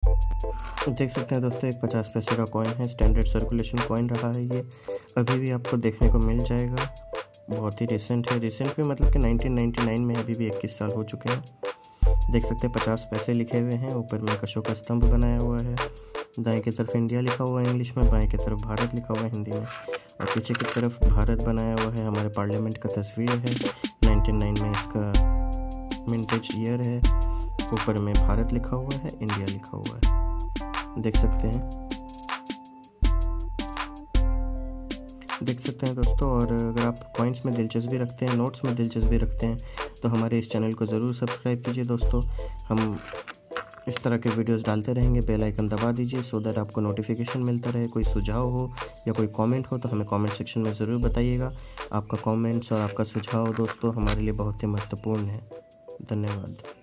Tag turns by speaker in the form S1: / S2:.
S1: देख सकते हैं दोस्तों, एक 50 पैसे का कॉइन है, स्टैंडर्ड सर्कुलेशन कॉइन रहा है ये, अभी भी आपको देखने को मिल जाएगा। बहुत ही रिसेंट है, रिसेंट में मतलब कि 1999 में, अभी भी 21 साल हो चुके हैं। देख सकते हैं 50 पैसे लिखे हुए हैं, ऊपर में अशोक का स्तंभ बनाया हुआ है, दाएं की तरफ इंडिया लिखा हुआ है इंग्लिश में, बाएं की तरफ भारत लिखा हुआ है हिंदी में, और पीछे की तरफ भारत बनाया हुआ है, हमारे पार्लियामेंट का तस्वीर है। 99 में इसका मिंटेज ईयर है, ऊपर में भारत लिखा हुआ है, इंडिया लिखा हुआ है, देख सकते हैं दोस्तों। और अगर आप कॉइन्स में दिलचस्पी रखते हैं, नोट्स में दिलचस्पी रखते हैं, तो हमारे इस चैनल को ज़रूर सब्सक्राइब कीजिए दोस्तों। हम इस तरह के वीडियोस डालते रहेंगे, बेल आइकन दबा दीजिए सो दैट आपको नोटिफिकेशन मिलता रहे। कोई सुझाव हो या कोई कमेंट हो तो हमें कमेंट सेक्शन में ज़रूर बताइएगा। आपका कमेंट्स और आपका सुझाव दोस्तों हमारे लिए बहुत ही महत्वपूर्ण है। धन्यवाद।